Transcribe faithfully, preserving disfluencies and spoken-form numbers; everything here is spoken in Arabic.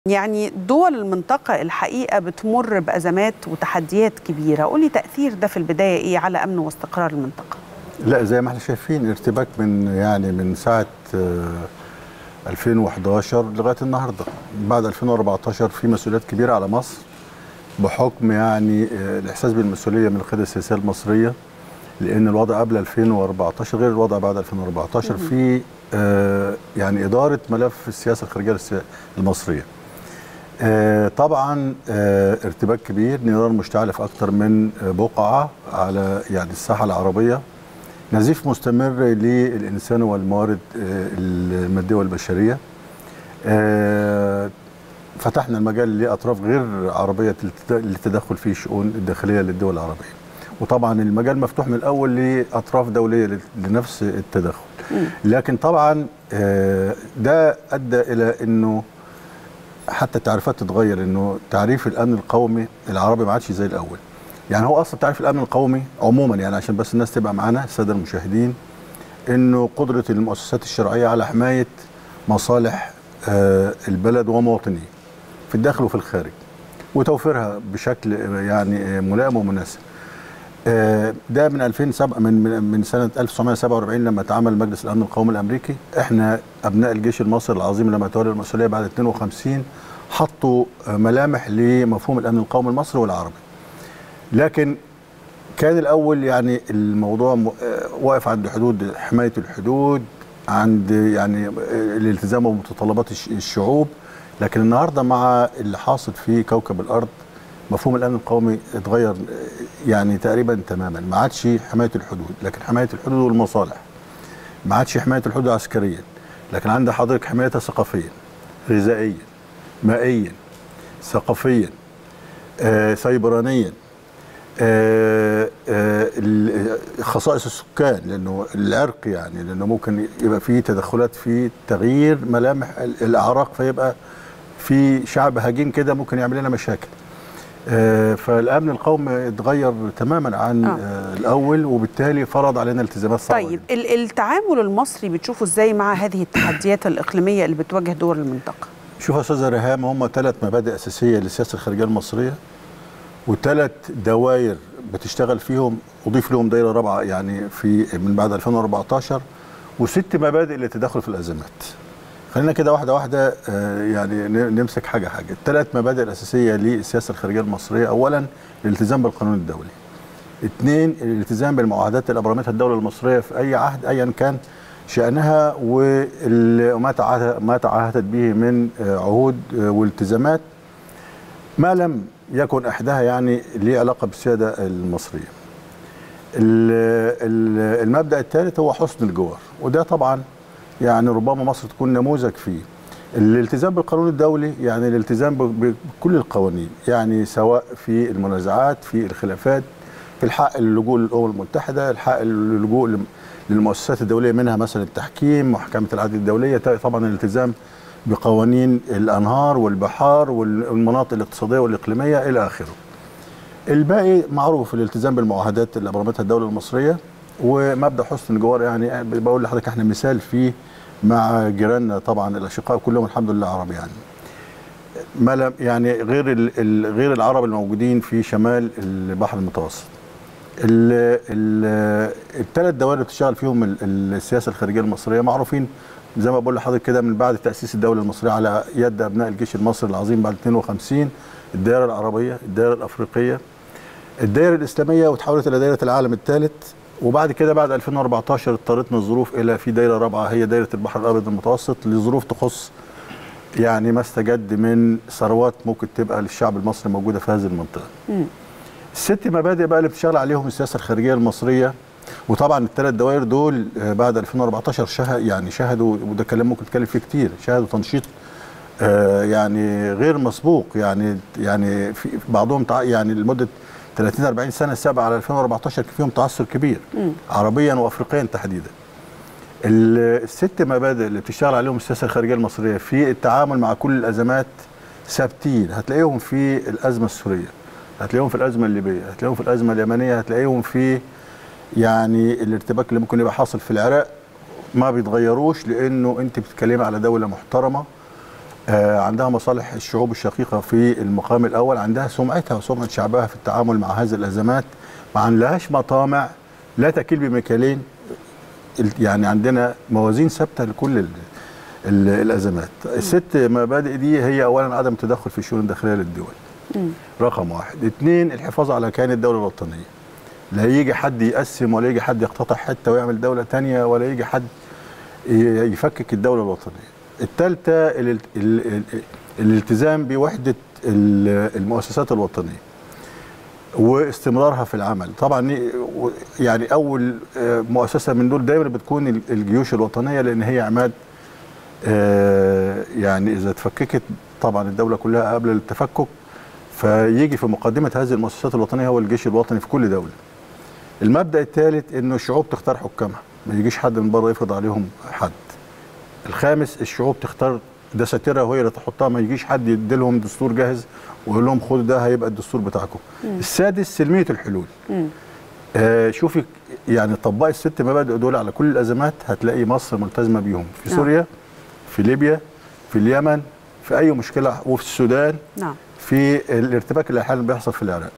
يعني دول المنطقة الحقيقة بتمر بأزمات وتحديات كبيرة، قولي تأثير ده في البداية إيه على أمن واستقرار المنطقة؟ لا، زي ما احنا شايفين ارتباك من يعني من ساعة ألفين وحداشر لغاية النهاردة. بعد ألفين وأربعتاشر في مسؤوليات كبيرة على مصر بحكم يعني الإحساس بالمسؤولية من القيادة السياسية المصرية، لأن الوضع قبل ألفين وأربعتاشر غير الوضع بعد ألفين وأربعتاشر في يعني إدارة ملف السياسة الخارجية المصرية. آه طبعا آه ارتباك كبير، نيران مشتعله في اكثر من بقعه على يعني الساحه العربيه، نزيف مستمر للانسان والموارد آه الماديه والبشريه. آه فتحنا المجال لاطراف غير عربيه للتدخل في الشؤون الداخليه للدول العربيه، وطبعا المجال مفتوح من الاول لاطراف دوليه لنفس التدخل. لكن طبعا آه ده ادى الى انه حتى التعريفات تتغير، انه تعريف الامن القومي العربي ما عادش زي الاول. يعني هو اصلا تعريف الامن القومي عموما، يعني عشان بس الناس تبقى معانا الساده المشاهدين، انه قدره المؤسسات الشرعيه على حمايه مصالح آه البلد ومواطنيه في الداخل وفي الخارج، وتوفيرها بشكل يعني ملائم ومناسب. آه ده من ألفين وسبعة، من من سنه ألف وتسعمائة وسبعة وأربعين لما اتعمل مجلس الامن القومي الامريكي. احنا ابناء الجيش المصري العظيم لما تولى المسؤوليه بعد اثنين وخمسين حطوا ملامح لمفهوم الامن القومي المصري والعربي. لكن كان الاول يعني الموضوع واقف عند حدود حمايه الحدود، عند يعني الالتزام بمتطلبات الشعوب. لكن النهارده مع اللي حاصل في كوكب الارض، مفهوم الامن القومي اتغير يعني تقريبا تماما. ما عادش حمايه الحدود، لكن حمايه الحدود والمصالح. ما عادش حمايه الحدود عسكريا، لكن عند حضرتك حمايتها ثقافيا، غذائيا، مائيا، ثقافيا، آه، سيبرانيا، آه، آه، خصائص السكان، لانه العرق يعني لانه ممكن يبقى فيه تدخلات في تغيير ملامح الاعراق، فيبقى في شعب هجين كده ممكن يعمل لنا مشاكل. آه فالامن القومي اتغير تماما عن آه. آه الاول، وبالتالي فرض علينا التزامات صعبه. طيب التعامل المصري بتشوفه ازاي مع هذه التحديات الاقليميه اللي بتواجه دول المنطقه؟ شوف يا استاذه ريهام، هم ثلاث مبادئ اساسيه للسياسه الخارجيه المصريه، وثلاث دوائر بتشتغل فيهم، وضيف لهم دائره رابعه يعني في من بعد ألفين وأربعتاشر، وست مبادئ للتدخل في الازمات. خلينا كده واحده واحده يعني نمسك حاجه حاجه. الثلاث مبادئ الاساسيه للسياسه الخارجيه المصريه: اولا الالتزام بالقانون الدولي، اثنين الالتزام بالمعاهدات اللي ابرمتها الدوله المصريه في اي عهد ايا كان شانها، وما ما تعهدت به من عهود والتزامات، ما لم يكن احداها يعني ليه علاقه بالسياده المصريه. المبدا الثالث هو حسن الجوار، وده طبعا يعني ربما مصر تكون نموذج فيه. الالتزام بالقانون الدولي يعني الالتزام بكل القوانين، يعني سواء في المنازعات، في الخلافات، في الحق اللجوء للامم المتحده، الحق اللجوء للمؤسسات الدوليه منها مثلا التحكيم، محكمه العدل الدوليه، طبعا الالتزام بقوانين الانهار والبحار والمناطق الاقتصاديه والاقليميه الى اخره. الباقي معروف، الالتزام بالمعاهدات اللي ابرمتها الدوله المصريه، ومبدا حسن الجوار. يعني بقول لحضرتك احنا مثال فيه مع جيراننا طبعا الاشقاء كلهم الحمد لله عرب، يعني ما لم يعني غير ال غير العرب الموجودين في شمال البحر المتوسط. الثلاث دوائر اللي بتشتغل فيهم السياسه الخارجيه المصريه معروفين زي ما بقول لحضرتك كده من بعد تاسيس الدوله المصريه على يد ابناء الجيش المصري العظيم بعد اثنين وخمسين: الدائره العربيه، الدائره الافريقيه، الدائره الاسلاميه، وتحولت الى دائره العالم الثالث. وبعد كده بعد ألفين وأربعتاشر اضطرتنا الظروف الى في دائره رابعه هي دائره البحر الابيض المتوسط، لظروف تخص يعني ما استجد من ثروات ممكن تبقى للشعب المصري موجوده في هذه المنطقه. م. الست مبادئ بقى اللي بتشتغل عليهم السياسه الخارجيه المصريه، وطبعا الثلاث دوائر دول بعد ألفين وأربعتاشر شهد يعني شهدوا، وده كلام ممكن نتكلم فيه كتير، شهدوا تنشيط آه يعني غير مسبوق. يعني يعني في بعضهم يعني لمده ثلاثين أربعين سنه سابقه على ألفين وأربعتاشر فيهم تعثر كبير م. عربيا وافريقيا تحديدا. الست مبادئ اللي بتشتغل عليهم السياسه الخارجيه المصريه في التعامل مع كل الازمات ثابتين. هتلاقيهم في الازمه السوريه، هتلاقيهم في الازمه الليبيه، هتلاقيهم في الازمه اليمنيه، هتلاقيهم في يعني الارتباك اللي ممكن يبقى حاصل في العراق. ما بيتغيروش، لانه انت بتتكلمي على دوله محترمه آه عندها مصالح الشعوب الشقيقة في المقام الأول، عندها سمعتها وسمعة شعبها في التعامل مع هذه الأزمات، ما عندهاش مطامع لا تكيل بمكيالين، يعني عندنا موازين ثابتة لكل ال ال الأزمات. الست مبادئ دي هي أولا عدم التدخل في الشؤون الداخلية للدول، م. رقم واحد. اثنين، الحفاظ على كيان الدولة الوطنية، لا يجي حد يقسم ولا يجي حد يقتطع حتة ويعمل دولة تانية ولا يجي حد يفكك الدولة الوطنية. الثالثة ال ال ال الالتزام بوحدة المؤسسات الوطنية واستمرارها في العمل. طبعا يعني أول مؤسسة من دول دايما بتكون الجيوش الوطنية، لأن هي عماد، يعني إذا تفككت طبعا الدولة كلها قبل التفكك، فيجي في مقدمة هذه المؤسسات الوطنية هو الجيش الوطني في كل دولة. المبدأ الثالث إنه الشعوب تختار حكامها، ما يجيش حد من بره يفرض عليهم حد. الخامس، الشعوب تختار دساتيرها وهي اللي تحطها، ما يجيش حد يديلهم دستور جاهز ويقول لهم خدوا ده هيبقى الدستور بتاعكم. مم. السادس، سلمية الحلول. آه شوفي يعني طبقي الست مبادئ دول على كل الأزمات، هتلاقي مصر ملتزمة بيهم في نعم. سوريا، في ليبيا، في اليمن، في أي مشكلة، وفي السودان، نعم. في الارتباك اللي حاليا بيحصل في العراق.